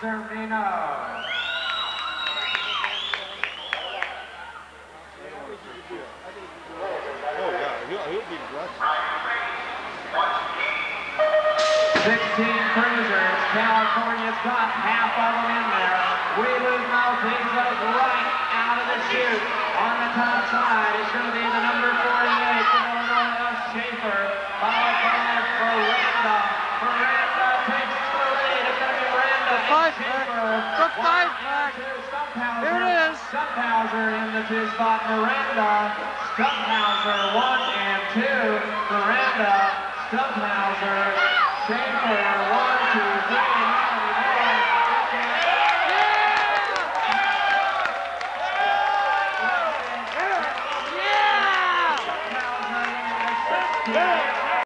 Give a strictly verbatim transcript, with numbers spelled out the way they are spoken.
Servino. Oh yeah, he'll, he'll be blessed. sixteen cruisers. California's got half of them in there. We lose mouth. He goes right out of the chute. On the top side, it's going to be the number forty-eight from Illinois, Schaefer, followed by Miranda. Miranda takes the lead. It's going to be Miranda and Schaefer. The five flag. Here it is. Stumpfhauser in the two spot. Miranda, Stumpfhauser, one and two. Miranda, Stumpfhauser, Schaefer, one, two, three, and